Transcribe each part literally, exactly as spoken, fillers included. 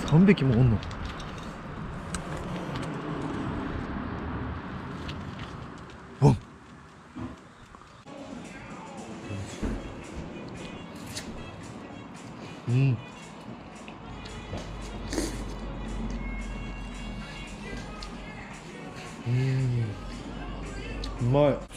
さんびきもおんの。おん。うん。うん。うまい。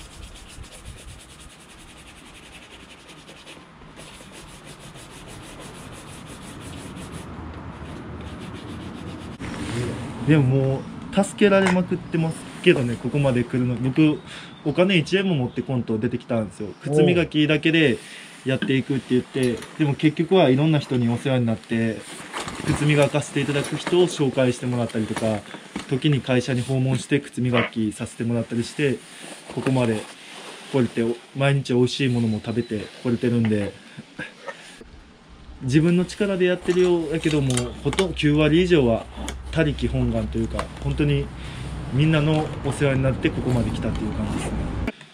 でももう助けられまくってますけどね、ここまで来るの。僕お金いちえんも持ってこんと出てきたんですよ。靴磨きだけでやっていくって言って、でも結局はいろんな人にお世話になって靴磨かせていただく人を紹介してもらったりとか、時に会社に訪問して靴磨きさせてもらったりして、ここまで来れて、毎日美味しいものも食べて来れてるんで、自分の力でやってるようやけども、ほとんどきゅうわり以上は他力本願というか、本当にみんなのお世話になってここまで来たっていう感じですね。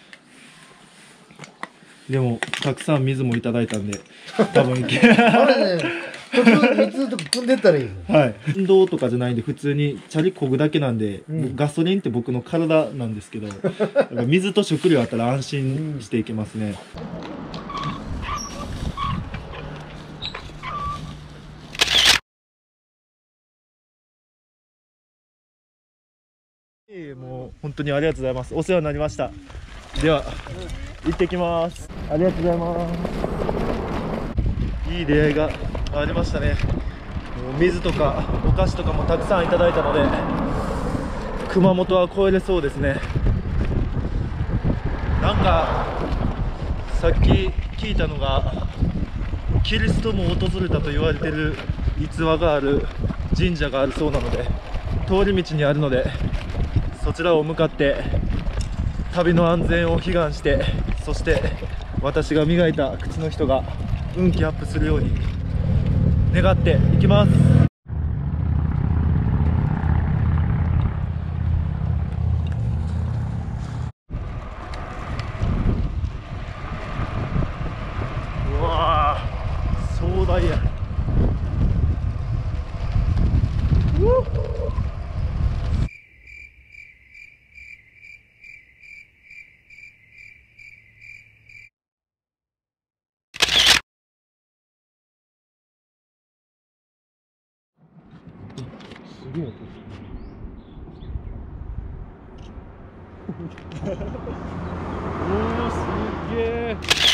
でもたくさん水もいただいたんで多分いけあれね、途中水とか汲んでったらいいの。 はい、運動とかじゃないんで普通にチャリこぐだけなんで、うん、ガソリンって僕の体なんですけど水と食料あったら安心していけますね。もう本当にありがとうございます。お世話になりました。では、うん、行ってきます。ありがとうございます。いい出会いがありましたね。もう水とかお菓子とかもたくさんいただいたので、熊本は越えれそうですね。なんかさっき聞いたのが、キリストも訪れたと言われてる逸話がある神社があるそうなので、通り道にあるのでそちらを向かって旅の安全を祈願して、そして私が磨いた靴の人が運気アップするように願っていきます。うわー、壮大や。すげえ。おお、すげえ。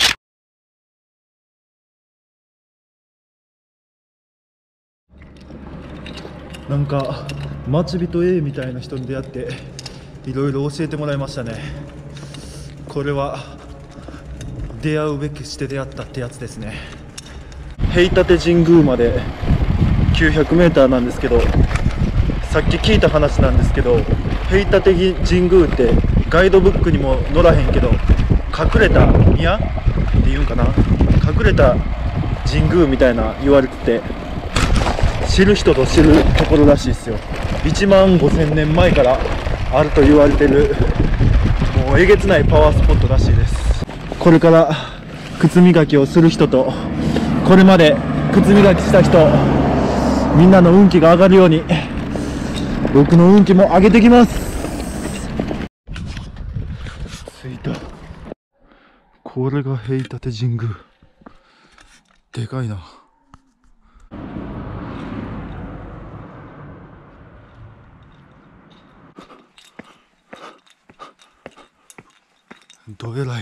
なんか待ち人 A みたいな人に出会っていろいろ教えてもらいましたね。これは出会うべくして出会ったってやつですね。平立神宮まできゅうひゃくメーターなんですけど、さっき聞いた話なんですけど、平立神宮ってガイドブックにも載らへんけど、隠れた宮っていうんかな、隠れた神宮みたいな言われてて、知る人ぞ知るところらしいですよ。いちまんごせんねんまえからあると言われてる、もうえげつないパワースポットらしいです。これから靴磨きをする人と、これまで靴磨きした人、みんなの運気が上がるように僕の運気も上げてきます。着いた。これが平立神宮。でかいな。どえらい。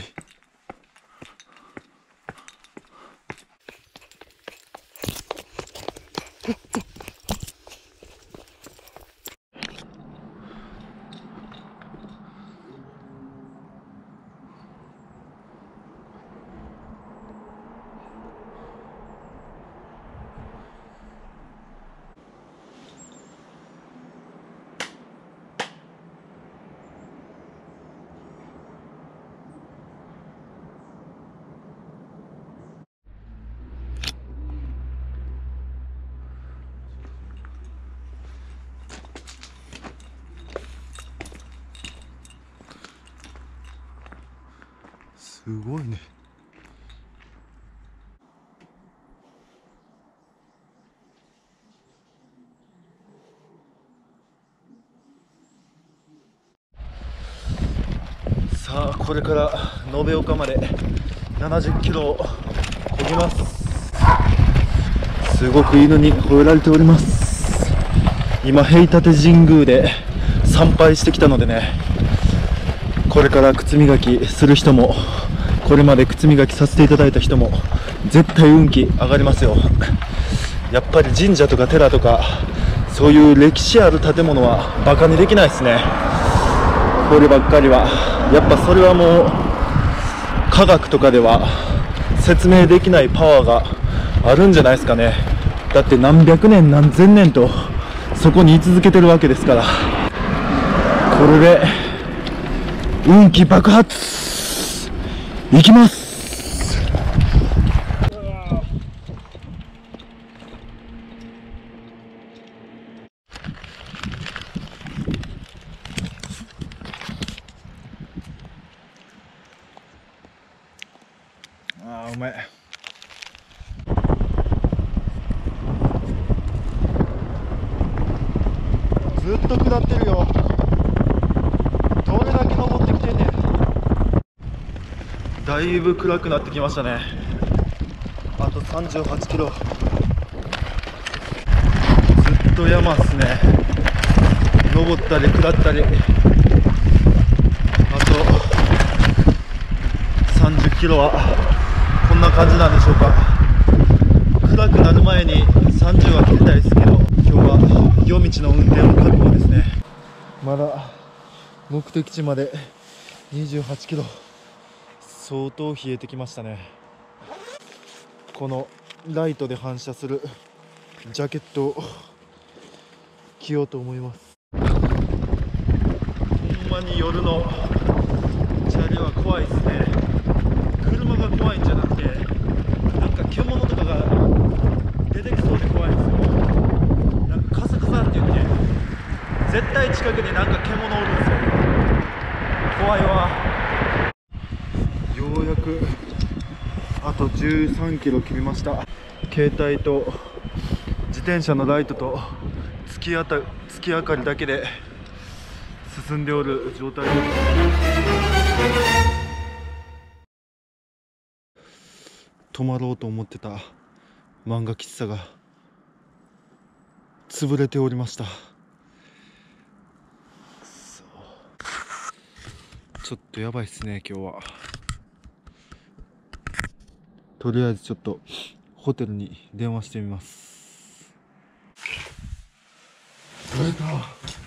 すごいね。 さあこれから延岡までななじゅっキロを漕ぎます。すごく犬に吠えられております。今平立神宮で参拝してきたのでね、これから靴磨きする人もこれまで靴磨きさせていただいた人も絶対運気上がりますよ。やっぱり神社とか寺とかそういう歴史ある建物はバカにできないですね。こればっかりはやっぱそれはもう科学とかでは説明できないパワーがあるんじゃないですかね。だって何百年何千年とそこに居続けてるわけですから、これで運気爆発いきます。あーうまい。ずっと下ってるよ。どれだけ登ってきてんねん。だいぶ暗くなってきましたね。あとさんじゅうはちキロ。ずっと山っすね。登ったり下ったり。あとさんじゅっキロはこんな感じなんでしょうか。暗くなる前にさんじゅうは切りたいですけど、今日は夜道の運転を覚悟ですね。まだ目的地までにじゅうはちキロ。相当冷えてきましたね。このライトで反射するジャケットを着ようと思います。ほんまに夜のチャリは怖いですね。車が怖いんじゃなくて、なんか獣とかが出てきそうで怖いんですよ。なんかカサカサって言って絶対近くになんか獣おるんですよ。怖いわ。ようやくあとじゅうさんキロ切りました。携帯と自転車のライトと月あた月明かりだけで進んでおる状態です。泊まろうと思ってた漫画喫茶が潰れておりました。ちょっとやばいっすね今日は。とりあえずちょっとホテルに電話してみます。着いた。